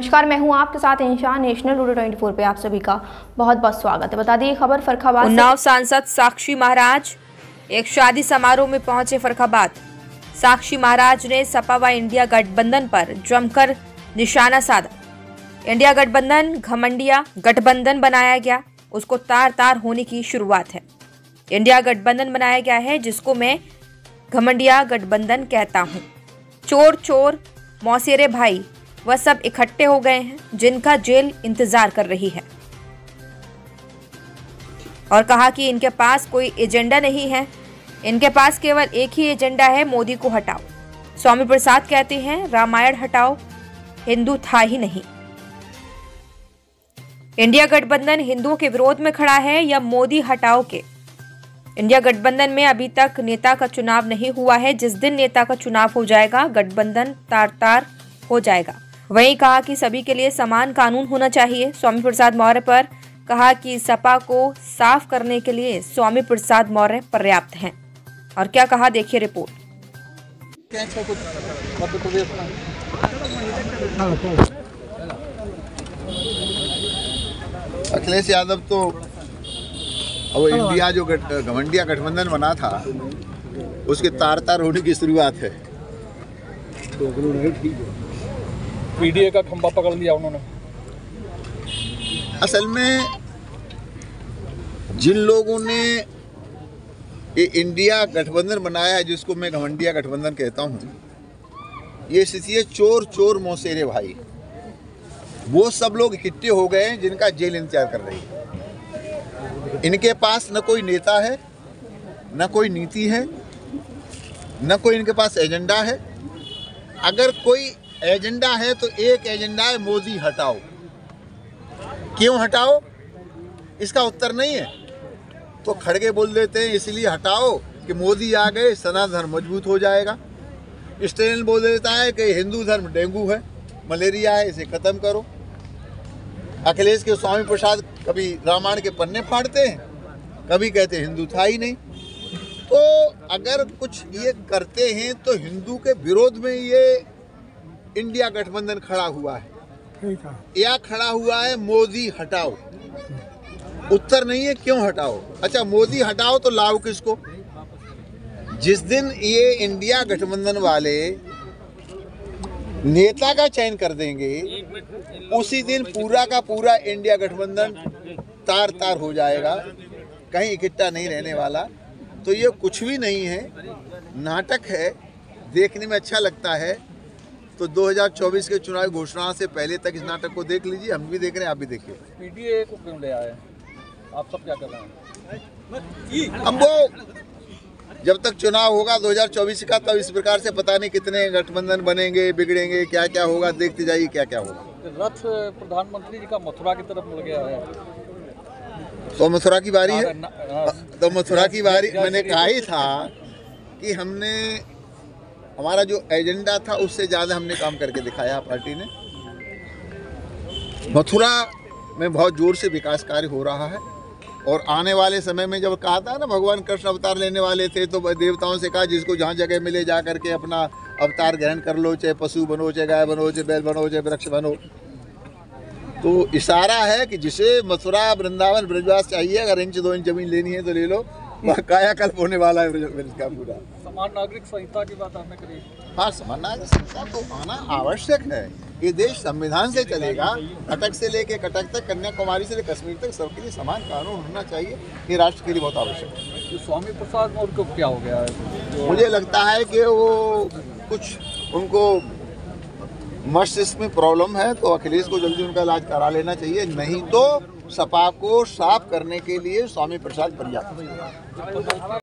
नमस्कार, मैं हूं आपके साथ इंशान। नेशनल टुडे 24 पे आप सभी का बहुत बहुत स्वागत है। बता दी खबर फर्रुखाबाद। उन्नाव सांसद साक्षी महाराज एक शादी समारोह में पहुंचे फर्रुखाबाद। साक्षी महाराज ने सपा व इंडिया गठबंधन पर जमकर निशाना साधा। इंडिया गठबंधन घमंडिया गठबंधन बनाया गया, उसको तार तार होने की शुरुआत है। इंडिया गठबंधन बनाया गया है जिसको मैं घमंडिया गठबंधन कहता हूं। चोर चोर मौसेरे भाई वह सब इकट्ठे हो गए हैं जिनका जेल इंतजार कर रही है, और कहा कि इनके पास कोई एजेंडा नहीं है, इनके पास केवल एक ही एजेंडा है, मोदी को हटाओ। स्वामी प्रसाद कहते हैं रामायण हटाओ, हिंदू था ही नहीं। इंडिया गठबंधन हिंदुओं के विरोध में खड़ा है या मोदी हटाओ के? इंडिया गठबंधन में अभी तक नेता का चुनाव नहीं हुआ है। जिस दिन नेता का चुनाव हो जाएगा गठबंधन तार तार हो जाएगा। वहीं कहा कि सभी के लिए समान कानून होना चाहिए। स्वामी प्रसाद मौर्य पर कहा कि सपा को साफ करने के लिए स्वामी प्रसाद मौर्य पर्याप्त हैं। और क्या कहा, देखिए रिपोर्ट। अखिलेश यादव तो अब इंडिया जो घमंडिया गठबंधन बना था उसके तार तार होने की शुरुआत है। पीडीए का खंभा पकड़ लिया उन्होंने। असल में जिन लोगों ने ये इंडिया गठबंधन बनाया है, जिसको मैं घमंडिया गठबंधन कहता हूँ, ये स्थिति है चोर चोर मौसेरे भाई। वो सब लोग इकट्ठे हो गए हैं जिनका जेल इंतजार कर रही है। इनके पास न कोई नेता है, न कोई नीति है, न कोई इनके पास एजेंडा है। अगर कोई एजेंडा है तो एक एजेंडा है, मोदी हटाओ। क्यों हटाओ, इसका उत्तर नहीं है तो खड़गे बोल देते हैं इसलिए हटाओ कि मोदी आ गए, सनातन धर्म मजबूत हो जाएगा। स्टेलिन बोल देता है कि हिंदू धर्म डेंगू है, मलेरिया है, इसे खत्म करो। अखिलेश के स्वामी प्रसाद कभी रामायण के पन्ने फाड़ते हैं, कभी कहते हैं हिंदू था ही नहीं। तो अगर कुछ ये करते हैं तो हिंदू के विरोध में ये इंडिया गठबंधन खड़ा हुआ है या खड़ा हुआ है मोदी हटाओ। उत्तर नहीं है क्यों हटाओ। अच्छा, मोदी हटाओ तो लाओ किसको? जिस दिन ये इंडिया गठबंधन वाले नेता का चयन कर देंगे उसी दिन पूरा का पूरा इंडिया गठबंधन तार तार हो जाएगा, कहीं इकट्ठा नहीं रहने वाला। तो ये कुछ भी नहीं है, नाटक है, देखने में अच्छा लगता है। तो 2024 के चुनाव घोषणा से पहले तक इस नाटक को देख लीजिए, हम भी देख रहे हैं, आप भी देखिए। पीडीए को क्यों ले आए, आप सब क्या कर रहे हैं? अब वो जब तक चुनाव होगा 2024 का, तब इस प्रकार से पता नहीं कितने गठबंधन बनेंगे, बिगड़ेंगे, क्या क्या होगा, देखते जाइए क्या क्या होगा। रथ प्रधानमंत्री जी का मथुरा की तरफ मुड़ गया है, तो मथुरा की बारी है। तो मथुरा की बारी, मैंने कहा ही था कि हमने हमारा जो एजेंडा था उससे ज़्यादा हमने काम करके दिखाया पार्टी ने। मथुरा में बहुत जोर से विकास कार्य हो रहा है, और आने वाले समय में जब कहा था ना भगवान कृष्ण अवतार लेने वाले थे तो देवताओं से कहा जिसको जहाँ जगह मिले जा करके अपना अवतार ग्रहण कर लो, चाहे पशु बनो, चाहे गाय बनो, चाहे बैल बनो, चाहे वृक्ष बनो। तो इशारा है कि जिसे मथुरा वृंदावन ब्रजवास चाहिए, अगर इंच 2 इंच जमीन लेनी है तो ले लो, वह कायाकल्प होने वाला है ब्रज का पूरा। समान नागरिक संहिता की बात आपने करी। हाँ, समान नागरिक संहिता तो आना आवश्यक है। ये देश संविधान से चलेगा, कटक से लेके कटक तक, कन्याकुमारी से लेकर कश्मीर तक सबके लिए समान कानून होना चाहिए। ये राष्ट्र के लिए बहुत आवश्यक है। तो स्वामी प्रसाद मौर्य को क्या हो गया है? मुझे लगता है कि वो कुछ उनको मस्तिष्क में प्रॉब्लम है, तो अखिलेश को जल्दी उनका इलाज करा लेना चाहिए, नहीं तो सपा को साफ करने के लिए स्वामी प्रसाद पर्याप्त है।